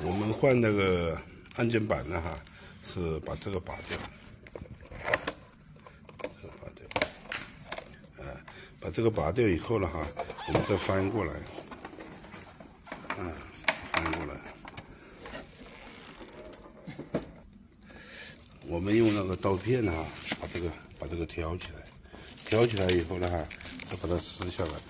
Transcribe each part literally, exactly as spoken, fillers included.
我们换那个按键板呢哈，是把这个拔掉，这个拔掉，啊，把这个拔掉以后了哈，我们再翻过来，啊，翻过来，我们用那个刀片哈，把这个把这个挑起来，挑起来以后呢哈，再把它撕下来。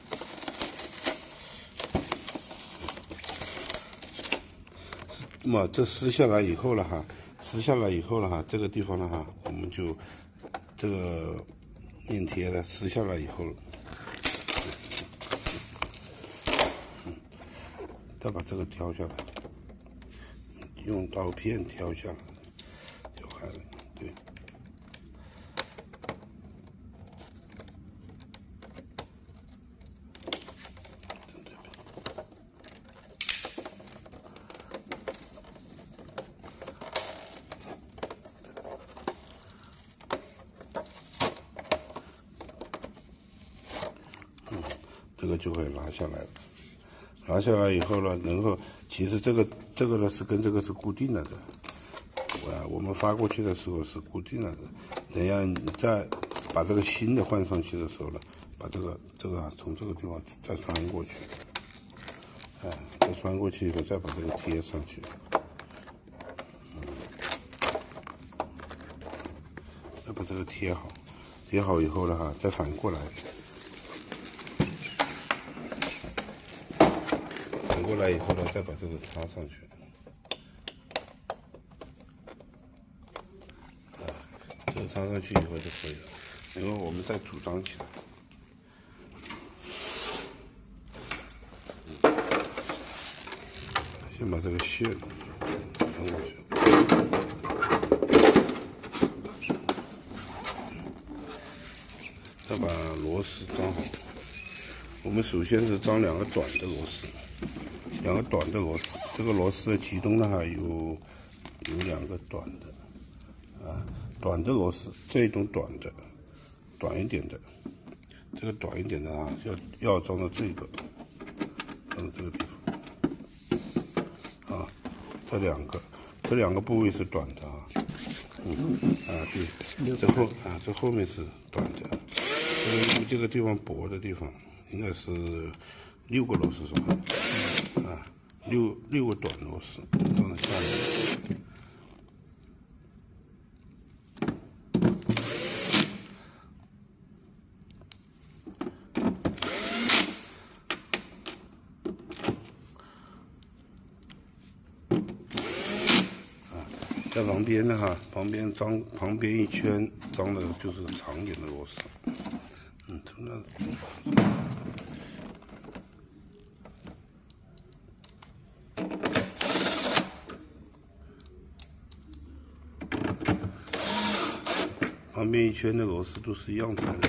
那么这撕下来以后了哈，撕下来以后了哈，这个地方呢哈，我们就这个面贴呢撕下来以后，嗯，再把这个挑下来，用刀片挑下来，挑开了，对。 这个就会拿下来了，拿下来以后呢，然后其实这个这个呢是跟这个是固定了的，啊，我们发过去的时候是固定了的。等下你再把这个新的换上去的时候呢，把这个这个啊从这个地方再穿过去，哎，再穿过去以后再把这个贴上去，嗯，再把这个贴好，贴好以后呢哈，再反过来。 反过来以后呢，再把这个插上去，啊，这个插上去以后就可以了。然后我们再组装起来，嗯、先把这个线装过去，再把螺丝装好。我们首先是装两个短的螺丝。 两个短的螺丝，这个螺丝的其中呢哈有有两个短的，啊，短的螺丝这种短的，短一点的，这个短一点的啊，要要装到这个，装到这个地方，啊，这两个，这两个部位是短的啊，嗯，啊对，这后啊这后面是短的，这个这个地方薄的地方应该是六个螺丝是吧？ 啊，六六个短螺丝装在下面，啊，在旁边呢哈，旁边装旁边一圈装的就是长一点的螺丝，嗯，从那。 旁边一圈的螺丝都是一样长的。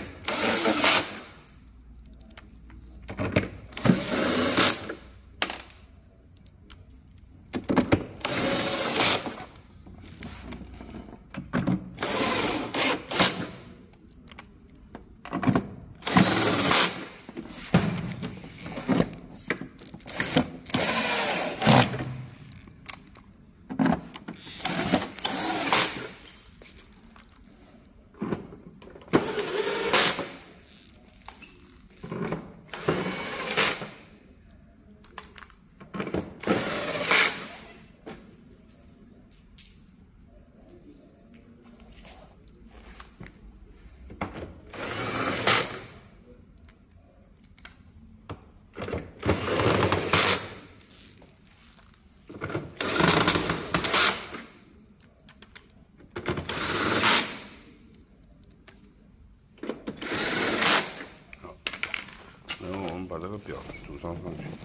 把这个表组装上去，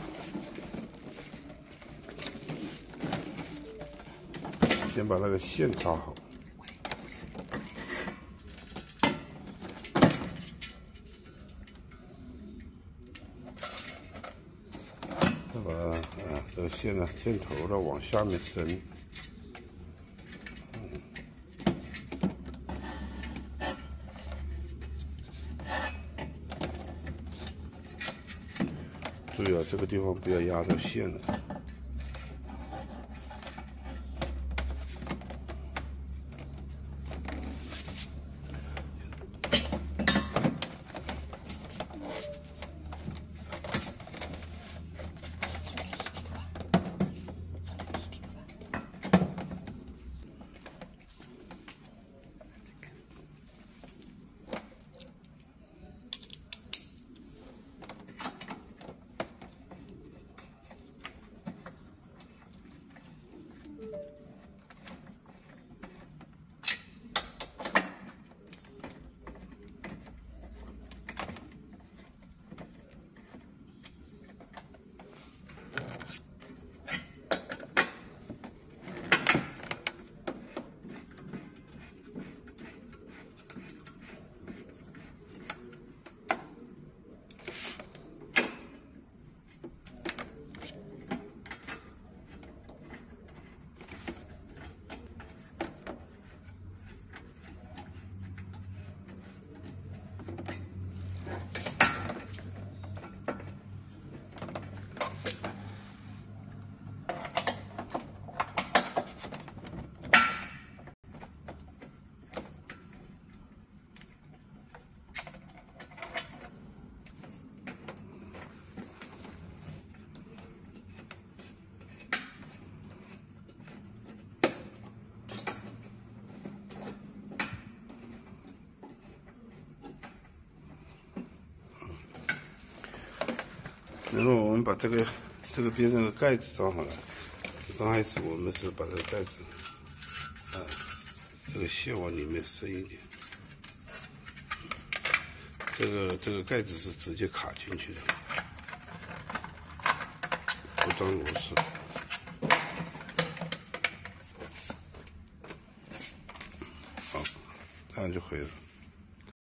先把那个线插好，再把啊这个线呢线头呢往下面伸。 注意啊，这个地方不要压着线了。 然后我们把这个这个边上的盖子装好了。刚开始我们是把这个盖子，啊，这个线往里面伸一点。这个这个盖子是直接卡进去的，不装螺丝。好，这样就可以了。